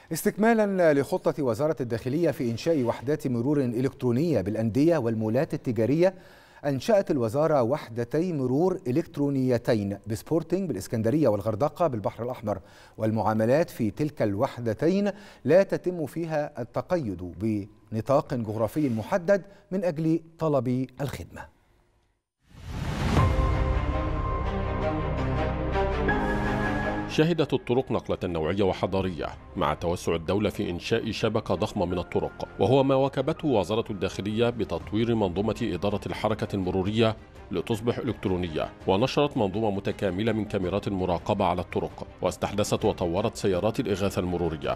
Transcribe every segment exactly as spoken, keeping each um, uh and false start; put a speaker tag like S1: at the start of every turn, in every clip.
S1: استكمالا لخطة وزارة الداخلية في إنشاء وحدات مرور إلكترونية بالأندية والمولات التجارية، أنشأت الوزارة وحدتي مرور إلكترونيتين بسبورتنج بالإسكندرية والغردقة بالبحر الأحمر، والمعاملات في تلك الوحدتين لا تتم فيها التقيد بنطاق جغرافي محدد من أجل طلب الخدمة.
S2: شهدت الطرق نقلة نوعية وحضارية مع توسع الدولة في إنشاء شبكة ضخمة من الطرق، وهو ما واكبته وزارة الداخلية بتطوير منظومة إدارة الحركة المرورية لتصبح إلكترونية، ونشرت منظومة متكاملة من كاميرات المراقبة على الطرق، واستحدثت وطورت سيارات الإغاثة المرورية.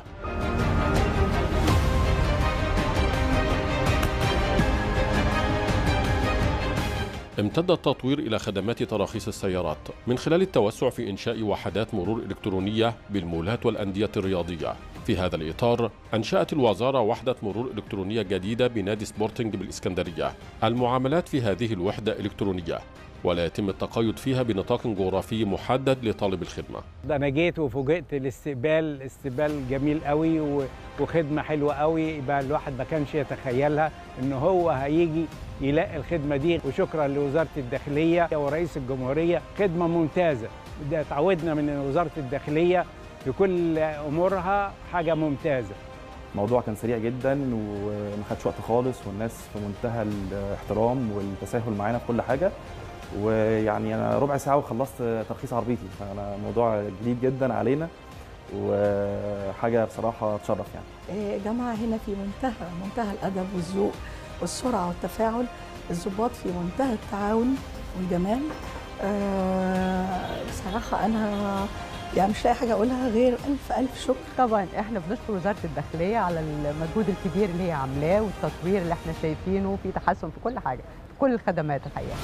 S2: امتد التطوير إلى خدمات تراخيص السيارات من خلال التوسع في إنشاء وحدات مرور إلكترونية بالمولات والأندية الرياضية. في هذا الإطار أنشأت الوزارة وحدة مرور إلكترونية جديدة بنادي سبورتنج بالإسكندرية. المعاملات في هذه الوحدة إلكترونية، ولا يتم التقيد فيها بنطاق جغرافي محدد لطالب الخدمة.
S3: ده أنا جيت وفوجئت الاستقبال، استقبال جميل قوي وخدمة حلوة قوي، يبقى الواحد ما كانش يتخيلها إن هو هيجي يلاقي الخدمة دي. وشكرا لوزارة الداخلية ورئيس الجمهورية، خدمة ممتازة. ده تعودنا من وزارة الداخلية في كل أمورها حاجة ممتازة.
S4: الموضوع كان سريع جدا وما خدش وقت خالص، والناس في منتهى الاحترام والتساهل معانا في كل حاجة، ويعني أنا ربع ساعة وخلصت ترخيص عربيتي، فأنا موضوع جديد جدا علينا وحاجة بصراحة تشرف. يعني
S5: جامعة هنا في منتهى منتهى الأدب والذوق والسرعة والتفاعل، الضباط في منتهى التعاون والجمال. أه بصراحة أنا يعني مش لاقي حاجة أقولها غير ألف ألف شكر.
S6: طبعا إحنا بنشكر وزارة الداخلية على المجهود الكبير اللي هي عاملاه والتطوير اللي إحنا شايفينه، في تحسن في كل حاجة، في كل الخدمات الحقيقة.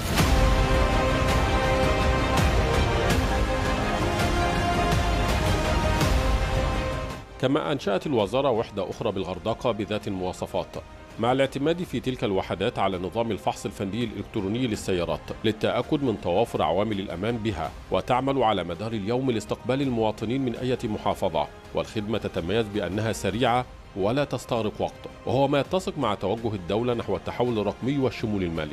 S2: كما أنشأت الوزارة وحدة أخرى بالغردقة بذات المواصفات، مع الاعتماد في تلك الوحدات على نظام الفحص الفني الإلكتروني للسيارات للتأكد من توافر عوامل الأمان بها، وتعمل على مدار اليوم لاستقبال المواطنين من أي محافظة، والخدمة تتميز بأنها سريعة ولا تستغرق وقت، وهو ما يتسق مع توجه الدولة نحو التحول الرقمي والشمول المالي.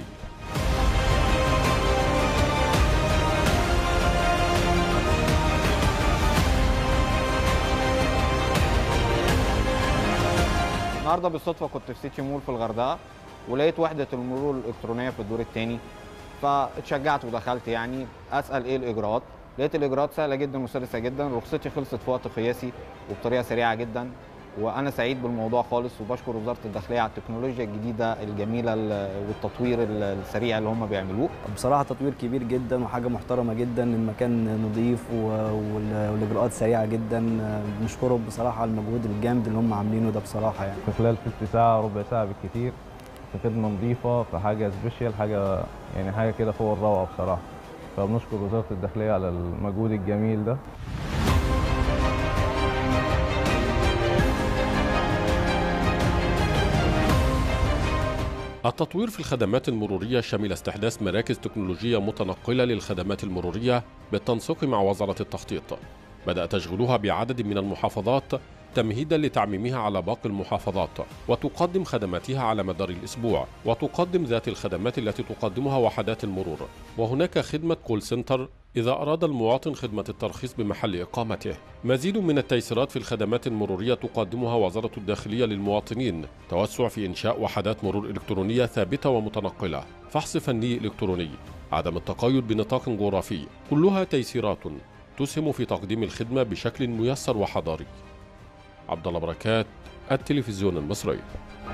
S7: النهارده بالصدفه كنت في سيتي مول في الغردقه، ولقيت وحده المرور الالكترونيه في الدور الثاني، فاتشجعت ودخلت يعني اسال ايه الاجراءات. لقيت الاجراءات سهله جدا وسلسه جدا، رخصتي خلصت في وقت قياسي وبطريقه سريعه جدا، وانا سعيد بالموضوع خالص، وبشكر وزاره الداخليه على التكنولوجيا الجديده الجميله والتطوير السريع اللي هم بيعملوه.
S8: بصراحه تطوير كبير جدا وحاجه محترمه جدا، المكان نظيف والاجراءات سريعه جدا. بنشكرهم بصراحه على المجهود الجامد اللي هم عاملينه ده بصراحه. يعني
S9: في خلال ست ساعه ربع ساعه بالكثير، في خدمه نظيفه، في حاجه سبيشال، حاجه يعني حاجه كده فوق الروعه بصراحه. فبنشكر وزاره الداخليه على المجهود الجميل ده.
S2: التطوير في الخدمات المرورية شمل استحداث مراكز تكنولوجية متنقلة للخدمات المرورية بالتنسيق مع وزارة التخطيط، بدأ تشغيلها بعدد من المحافظات تمهيدا لتعميمها على باقي المحافظات، وتقدم خدماتها على مدار الأسبوع، وتقدم ذات الخدمات التي تقدمها وحدات المرور. وهناك خدمة كول سنتر إذا أراد المواطن خدمة الترخيص بمحل إقامته. مزيد من التيسيرات في الخدمات المرورية تقدمها وزارة الداخلية للمواطنين، توسع في إنشاء وحدات مرور إلكترونية ثابتة ومتنقلة، فحص فني إلكتروني، عدم التقيد بنطاق جغرافي، كلها تيسيرات تسهم في تقديم الخدمة بشكل ميسر وحضاري. عبد الله بركات، التلفزيون المصري.